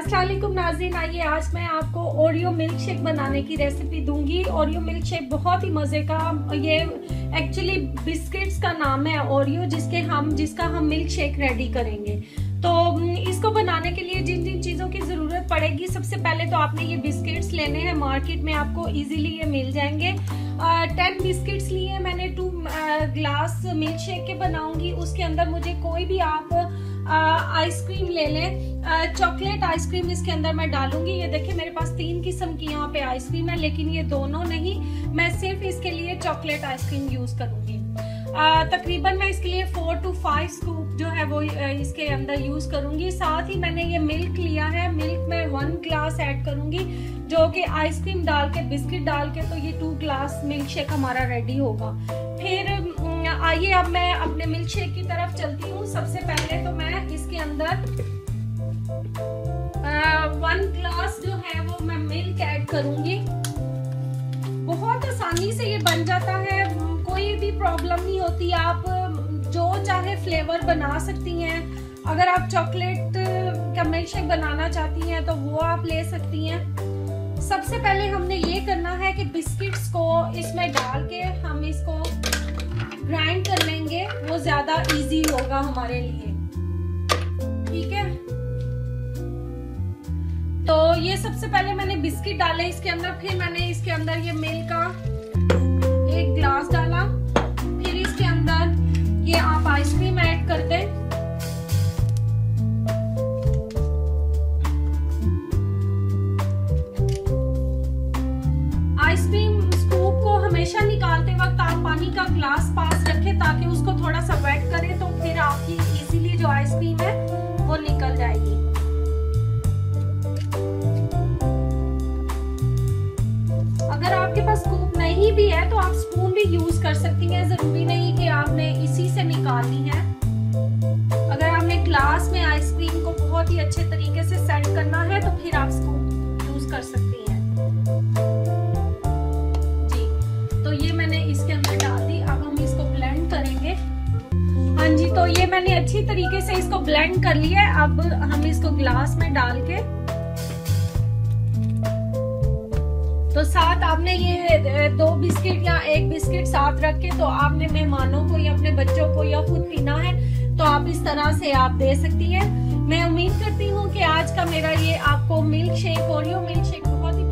अस्सलाम वालेकुम नाज़रीन, आइए आज मैं आपको ओरियो मिल्क शेक बनाने की रेसिपी दूंगी। ओरियो मिल्क शेक बहुत ही मज़े का, ये एक्चुअली बिस्किट्स का नाम है ओरियो, जिसका हम मिल्क शेक रेडी करेंगे। तो इसको बनाने के लिए जिन जिन चीज़ों की ज़रूरत पड़ेगी, सबसे पहले तो आपने ये बिस्किट्स लेने हैं, मार्केट में आपको इजीली ये मिल जाएंगे। 10 बिस्किट्स लिए मैंने, 2 ग्लास मिल्क शेक के बनाऊंगी। उसके अंदर मुझे कोई भी आप आइसक्रीम ले लें, चॉकलेट आइसक्रीम इसके अंदर मैं डालूंगी। ये देखिए मेरे पास 3 किस्म की यहाँ पे आइसक्रीम है, लेकिन ये दोनों नहीं, मैं सिर्फ इसके लिए चॉकलेट आइसक्रीम यूज करूंगी। तकरीबन मैं इसके लिए 4 to 5 स्कूप जो है वो इसके अंदर यूज करूंगी। साथ ही मैंने ये मिल्क लिया है, मिल्क में 1 ग्लास ऐड करूंगी, जो कि आइसक्रीम डाल के, बिस्किट डाल के, तो ये 2 ग्लास मिल्क शेक हमारा रेडी होगा। फिर आइए अब मैं अपने मिल्क शेक की तरफ चलती हूँ। सबसे पहले तो मैं इसके अंदर 1 ग्लास जो है वो मैं मिल्क ऐड करूंगी। बहुत आसानी से ये बन जाता है, कोई भी प्रॉब्लम नहीं होती। आप जो चाहे फ्लेवर बना सकती हैं। अगर आप चॉकलेट का मिल्क शेक बनाना चाहती हैं तो वो आप ले सकती हैं। सबसे पहले हमने ये करना है कि बिस्किट्स को इसमें डाल के हम इसको ग्राइंड कर लेंगे, वो ज्यादा इजी होगा हमारे लिए, ठीक है। तो ये सबसे पहले मैंने बिस्किट डाले इसके अंदर, फिर मैंने इसके अंदर ये मिल्क का 1 ग्लास डाला, फिर इसके अंदर ये आप आइसक्रीम ऐड कर दें। आइसक्रीम स्कूप को हमेशा निकालते वक्त आप पानी का ग्लास पास रखें, ताकि उसको थोड़ा सा वेट करें, तो फिर आपकी इजीली जो आइसक्रीम है वो निकल जाएगी। अगर आपके पास स्कूप नहीं भी है तो आप स्पून भी यूज कर सकती हैं, जरूरी नहीं कि आपने इसी से निकालनी है। अगर आपने ग्लास में आइसक्रीम को बहुत ही अच्छे तरीके से सेट करना है तो फिर आप स्कूप यूज कर सकती हैं जी। तो ये मैंने इसके अंदर डाल दी, अब हम इसको ब्लेंड करेंगे। हाँ जी, तो ये मैंने अच्छी तरीके से इसको ब्लेंड कर लिया है। अब हम इसको ग्लास में डाल के, तो साथ आपने ये 2 बिस्किट या 1 बिस्किट साथ रख के, तो आपने मेहमानों को या अपने बच्चों को या खुद पीना है तो आप इस तरह से आप दे सकती हैं। मैं उम्मीद करती हूँ कि आज का मेरा ये आपको milkshake, Oreo milkshake बहुत ही